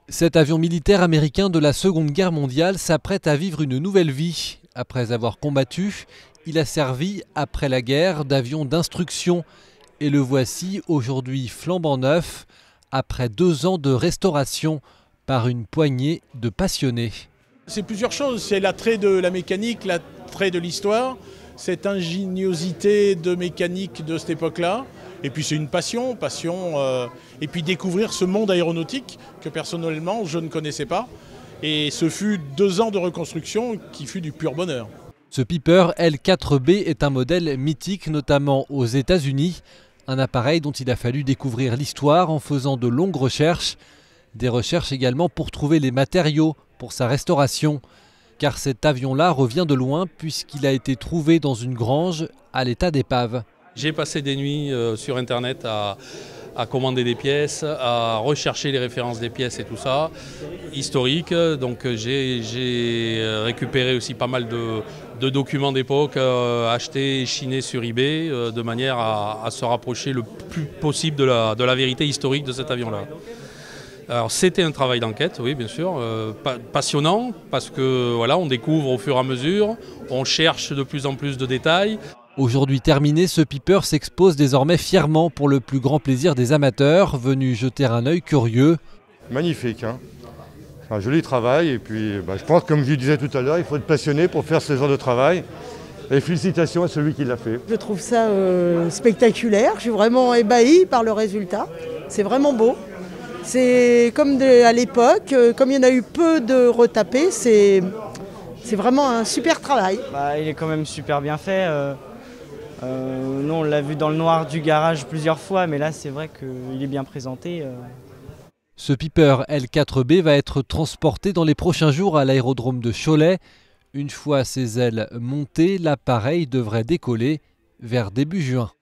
Cet avion militaire américain de la Seconde Guerre mondiale s'apprête à vivre une nouvelle vie. Après avoir combattu, il a servi après la guerre d'avion d'instruction. Et le voici aujourd'hui flambant neuf, après 2 ans de restauration par une poignée de passionnés. C'est plusieurs choses, c'est l'attrait de la mécanique, l'attrait de l'histoire, cette ingéniosité de mécanique de cette époque-là. Et puis c'est une passion, et puis découvrir ce monde aéronautique que personnellement je ne connaissais pas. Et ce fut 2 ans de reconstruction qui fut du pur bonheur. Ce Piper L4B est un modèle mythique, notamment aux États-Unis. Un appareil dont il a fallu découvrir l'histoire en faisant de longues recherches. Des recherches également pour trouver les matériaux pour sa restauration. Car cet avion-là revient de loin puisqu'il a été trouvé dans une grange à l'état d'épave. J'ai passé des nuits sur internet à commander des pièces, à rechercher les références des pièces et tout ça, historique. Donc j'ai récupéré aussi pas mal de documents d'époque, achetés et chinés sur eBay, de manière à se rapprocher le plus possible de la vérité historique de cet avion-là. Alors c'était un travail d'enquête, oui bien sûr, passionnant, parce que voilà, on découvre au fur et à mesure, on cherche de plus en plus de détails. Aujourd'hui terminé, ce Piper s'expose désormais fièrement pour le plus grand plaisir des amateurs venus jeter un œil curieux. Magnifique, hein. Un joli travail et puis je pense, comme je disais tout à l'heure, il faut être passionné pour faire ce genre de travail. Et félicitations à celui qui l'a fait. Je trouve ça spectaculaire, je suis vraiment ébahi par le résultat, c'est vraiment beau. C'est comme à l'époque, comme il y en a eu peu de retapés, c'est vraiment un super travail. Il est quand même super bien fait. Nous on l'a vu dans le noir du garage plusieurs fois, mais là c'est vrai qu'il est bien présenté. Ce Piper L4B va être transporté dans les prochains jours à l'aérodrome de Cholet. Une fois ses ailes montées, l'appareil devrait décoller vers début juin.